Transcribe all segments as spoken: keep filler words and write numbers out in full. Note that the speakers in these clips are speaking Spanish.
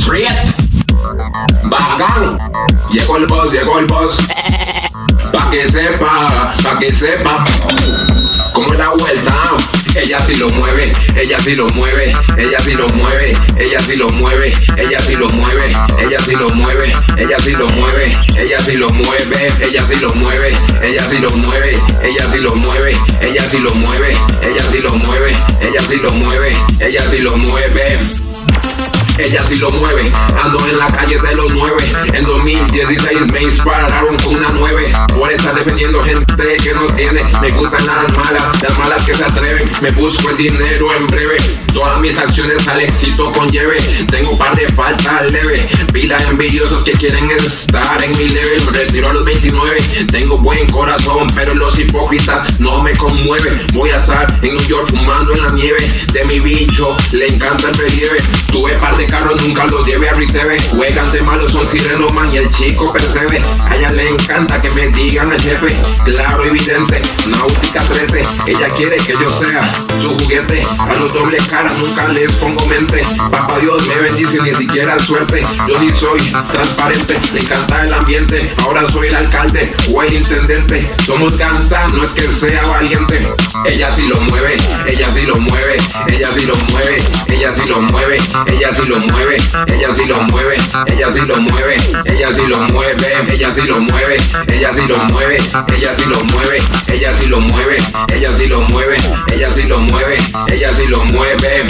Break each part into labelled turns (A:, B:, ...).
A: Friet, bacán. Llegó el boss, llegó el boss. Pa' que sepa, pa' que sepa cómo es la vuelta. Ella sí lo mueve, ella sí lo mueve, ella sí lo mueve, ella sí lo mueve, ella sí lo mueve, ella sí lo mueve, ella sí lo mueve, ella sí lo mueve, ella sí lo mueve, ella sí lo mueve, ella sí lo mueve, ella sí lo mueve, ella sí lo mueve, ella sí lo mueve, ella sí lo mueve. Ella sí lo mueve, ando en la calle de los nueve. En dos mil dieciséis me dispararon con una nueve. Por estar defendiendo gente que no tiene. Me gustan las malas, las malas que se atreven. Me busco el dinero en breve. Todas mis acciones al éxito conlleve. Tengo un par de faltas leve. Pila de envidiosos que quieren estar en mi level. Me retiro a los veintinueve. Tengo buen corazón, pero los hipócritas no me conmueven. Voy a estar en New York fumando en la nieve. De mi bicho le encanta el relieve. Tuve par de carros, nunca los lleve a Riteve. Juegan de malos, son Sirenoman y el chico percebe. A ella le encanta que me digan el jefe. Claro, evidente, Náutica trece. Ella quiere que yo sea su juguete. A los doble cara nunca les pongo mente. Papá Dios me bendice, ni siquiera suerte. Yo ni soy transparente, le encanta el ambiente. Ahora soy el alcalde o el intendente. Somos gangsta, no es que sea valiente. Ella sí lo mueve, ella sí lo mueve, ella sí lo mueve, ella sí lo mueve, ella sí lo mueve, ella sí lo mueve, ella sí lo mueve, ella sí lo mueve, ella sí lo mueve, ella sí lo mueve, ella sí lo mueve, ella sí lo mueve, ella sí lo mueve, ella sí lo mueve, ella sí lo mueve.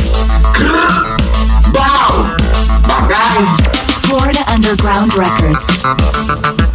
A: ¡Wow! ¡Bacán!
B: Florida Underground Records.